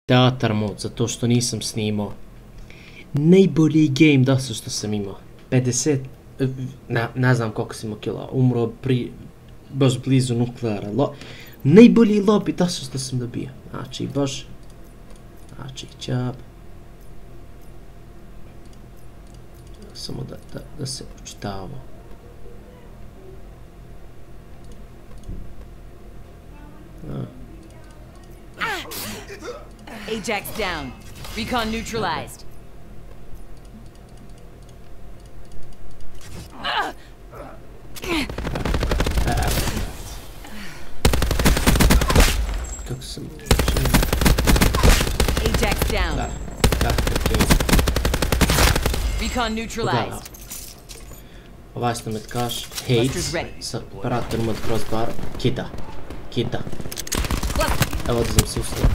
teatar mod, zato što nisam snimao. Najbolji game dosta što sam imao. 50, ne znam koliko sam imao kila, umro baš blizu nukleara. Najbolji lobby dosta što sam dobio. Znači, baš, znači, ćap. Samo da se učitavo. Ajax down. Recon neutralized. Kako sam... Ajax down. Recon neutralized. Ovaj što me tkaš, Hades, sa operatorom od crossbar, Kida. Evo da sam se ustao.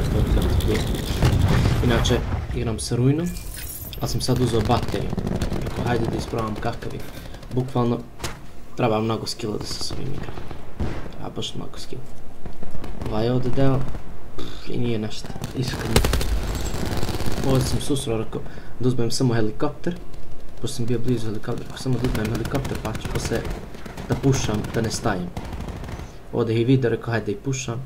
Inače, igram sa Ruinom, ali sam sad uzeo bateriju. Rekao, hajde da isprobavam kakav je. Bukvalno, treba mnogo skilla da se s ovim igram. A baš mnogo skilla. Ovaj je ovdje deo, i nije nešto, iskreno. Ovdje sam susreo, rekao, da uzmem samo helikopter. Pošto sam bio blizu helikopter, rekao samo da uzmem helikopter pa ću posle da pušam, da ne stajem. Ovdje je i video, rekao, hajde da i pušam.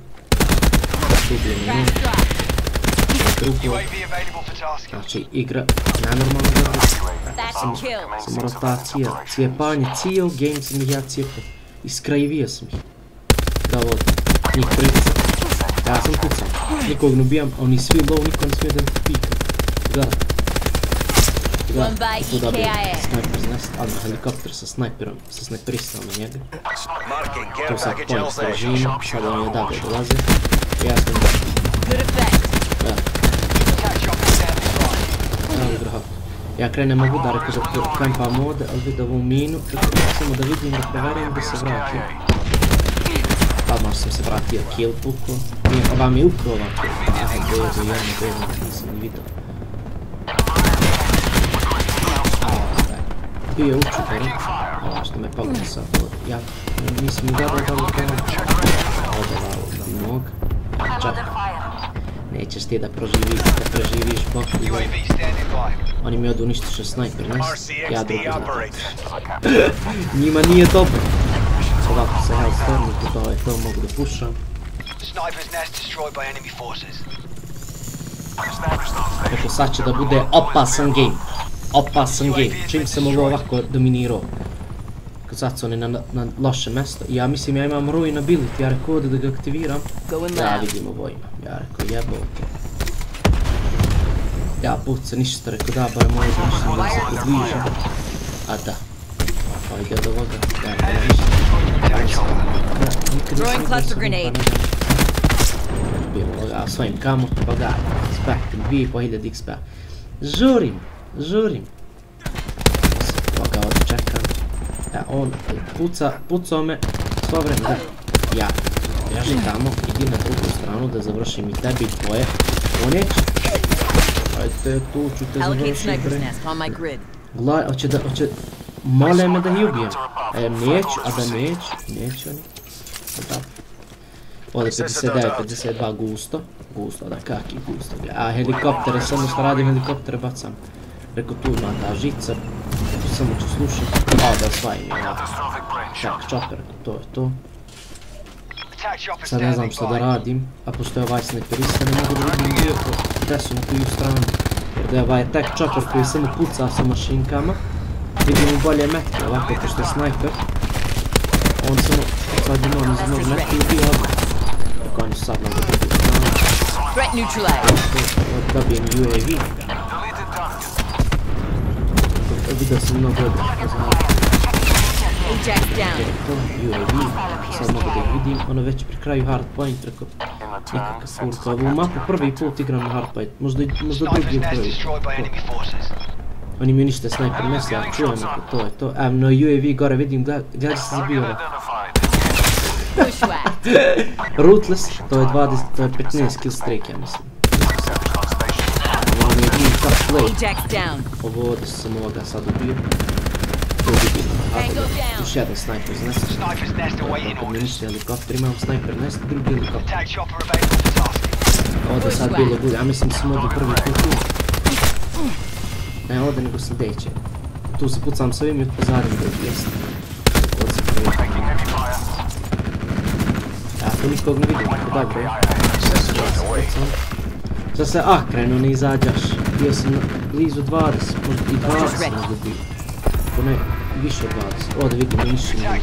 Znači, igra nenormalno dobro. Samo rotacija, cijepanje, cijel game sam ih ja cijepao. Iskrajivio sam ih. Da ovdje, njih prica. Ja sam pucao, nikog ne ubijam, a oni svi low, niko ne smije da mi pika. Gledaj. Tu dobijem snajper z nest, ali helikopter sa snajperom, sa snajperistom na njega. Tu sad point režim, sada oni odavde dolaze. Ja sam da... Ja krenem u udare kod kampa mode, ali vidio ovu minu, samo da vidim da preverim da se vratim. Odmah sam se vratio kill puko. Ova mi je ukro ova kill. Aha, jedno, nisam ni vidio. Bio je učuparan, ova što me pogledao sad. Ja nisam ni gledao da li krenem. Ovdje da nog. Čak. Nećeš ti da preživiš bok i gledaj. Oni mi odu uništiše snajper, nes? Ja drugi znam. Njima nije dobro. Ovako se hellstormi, to mogu da pušam. Tako sad će da bude opasan game. Opasan game. Čim sam ovo ovako dominirao. Kad sad su oni na loše mesto. Ja mislim ja imam ruin ability, ja rekao da ga aktiviram. Ja vidim ovo imam. Ja rekao jebote. Ja puca ništa, rekao da bar moj znači da se podvižem. A da. Pa ide od ovoga. Ja rekao ništa. Throwing cluster grenade. Bilo ovoga, svojim kamo, pogaj. Spektim, 2500 XP. Žurim. Ovoga ovdje čekam. On pucao me svo vreme, da. Ja. Beži tamo, idi na drugu stranu da završim i tebi i tvoje. On neće. Ajde, tu ću te završiti, bre. Gledaj, hoće... Mole me da ih ubijem. Neću, a da neću oni. Ovdje 59, 52 gusto. Gusto, da kaki gusto. A helikoptere, samo što radim helikoptere bacam. Rekao tu ima ta žica. Samo ću slušati. A da osvajim je, ja. Čak, čopper, to je to. Sad ne znam što da radim, a pošto je ovaj snajperista ne mogu da vidim gdje su na koju stranu. Jer da je ovaj tek čopper koji samo puca sa mašinkama. Vidim u bolje metke, ovako pošto je snajper. On samo, sad imam iz mnog metke i ubio odmah. Tako oni su sad na drugu stranu. Dobijem UAV. Vidio sam mnogo odmah, ne znam. UAV, sad mogu da ih vidim, ono već pri kraju hardpoint, rekao, nikakva furka, ovu mapu prvi put igram na hardpoint, možda drugi prvi. Oni mi ništa snajper mesi, ja čujem ako to je to, evo no UAV gore vidim, gdje se zabio ovo. Rootless, to je 15 kill streak, ja mislim. Ovo mi je bio top play. Ovo ovdje sam ovoga sad ubio. Još jedan snajper z nesta. Kad mi ništa helikopter, imam snajper nest, drugi helikopter. Ovdje sad bilo bude, ja mislim da sam ovdje prvi put. Ne ovdje nego sljedeće. Tu se pucam s ovim i odpozadim da jest. Ovdje se prvi. Ja tu nikog ne vidim, tako dobro. Sad se krenuo ne izađaš. Bio sam blizu 20, možda i 20 sam izgubio. Ako ne, više od 20. Ovdje vidim niši mi.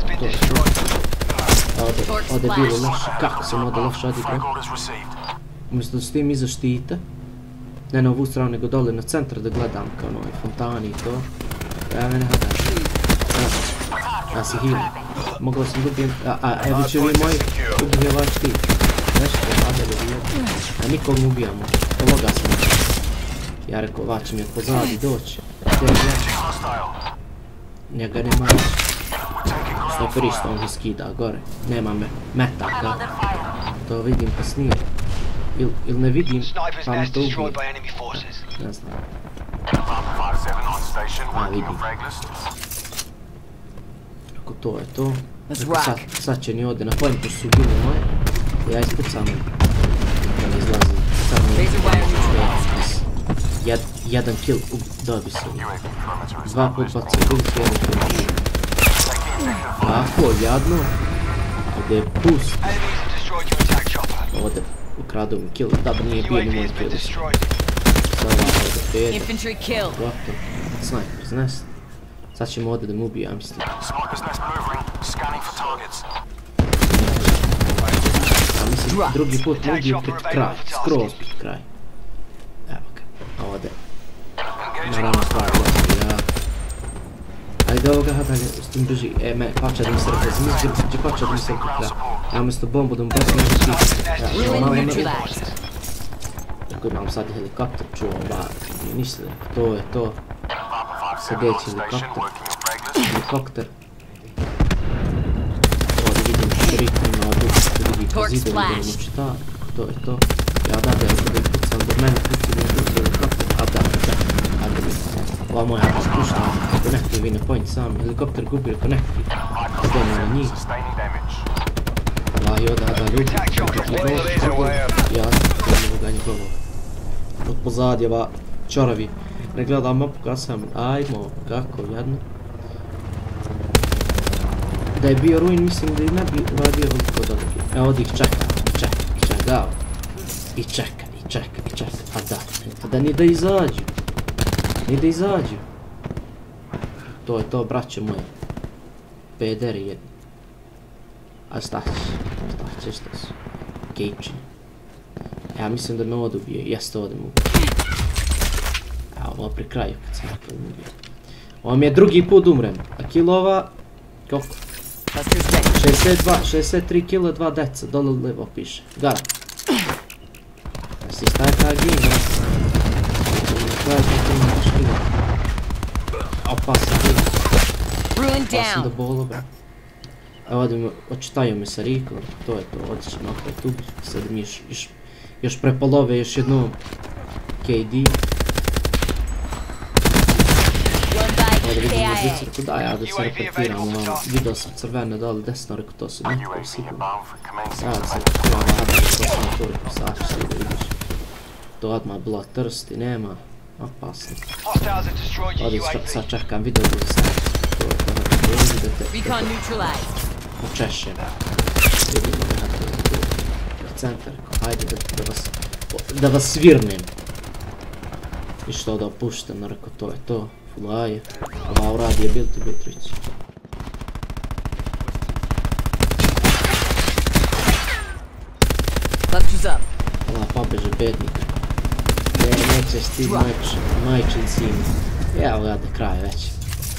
Ovdje je bilo loše. Kako sam ovdje loše odigrao? Umjesto da stojim iza štita. Ne na ovu stranu, nego dole na centar da gledam kao onoj fontani i to. Ja mene hadaš. Ja si heal. Mogla sam dobijem. Evo će vi moji ubije ovaj štit. Nešto hada da ubijati. A nikog ne ubijamo. Ovoga sam. Ja rekao, ova će mi od pozadi doći. Njega nema reći. Snajperista on ga skida gore. Nema me metaka. To vidim kasnije. Ili ne vidim, pa mi to ubije. Ne znam. Vidim. Ako to je to. Sad će ni ovdje na pointu su bili moje. Ja ispucam. Da ne izlazim. Sad mi je jedan kill dobi se. 2 put baci bullets, 1 kill. Tako, jadno. Ovdje je boost. Ovdje ukradu mi kill, da nije bio ni moj kill. Sada ovdje pede. Gotovo. Sniper's nest. Sad ćemo ovdje da mu ubije, ja mislim. Ja mislim, drugi put mu ubiju pred kraj. Skroz pred kraj. Evo ga. Ovdje. Naravno stvar gledati, ja. Ajde ovoga hadanje, s tim drži. Me, pača da mi se rekao, zmislite, gdje pača da mi se rekao kraj. Ja umjesto bombu da mu basim nešto ti. Ja, malo ne. Tako imam sad helikopter, čuvam bar. Ništa, to je to. Sljedeći helikopter. Ovdje vidim štriknu na drugi pozide, vidim učita. To je to. Ja da ih pucam, do mene pucam helikopter. A da. Ova moja hada spušta, connecti vi na point sam. Helikopter gubi connecti. Idemo na njih. Vahi oda ljudi. Ja sam ga njegovo. Od pozadje ova čoravi. Ne gledam mapu kad sam, ajmo, kako, jadno. Da je bio ruin, mislim da i ne bi uradio veliko dobro. Evo ovdje ih čeka. I čeka. A da nije da izađu. To je to, braće moje. Pederi jedni. A šta ćeš to su? Gejčini. Ja mislim da me ovdje ubije, jeste ovdje mu ubije. Ovo pri kraju kad sam rekao ubije. Ovo mi je drugi put umrem. A kilova... Koliko? 63 kilo, 2 deca, dole lijevo piše. Gara. Jesi staje taj game, brate? Opasno do bolo, bro. Evo ovdje očitaju me sa Rikom, to je to, ovdje ćemo opet ubiti. Sad mi još prepolove još jednom KD. Ovdje vidim zicirku, da ja da se reportiram, vidio sam crvene dole desno, rekao to su netko sigurno. Sad se reportiram, to sam toliko saču sad da vidiš. To odmah bila trst i nema. Opasno. Ovdje sad čekam video da se počešem. Vidimo da centar, hajde da vas svirnem. I što da opuštam, rekao to je to. Fulaje. Ova uradi je bil ti Bitrić. Ova pobeže bednik. Nećeš ti majčin sin. Ja ovdje kraj već.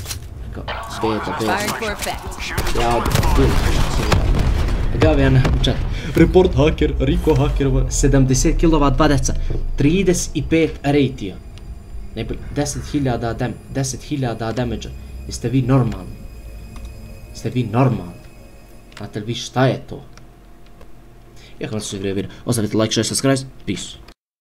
Beta. Ja ovdje bil. Gavijan napučat. Report hacker, Rico hacker, 70 kilova, 2 deca. 35 ratio. 10.000 damage-a. Jeste vi normalni? Znate li vi šta je to? Ja hvala što ste gledali video. Ostavite like, share, subscribe. Peace.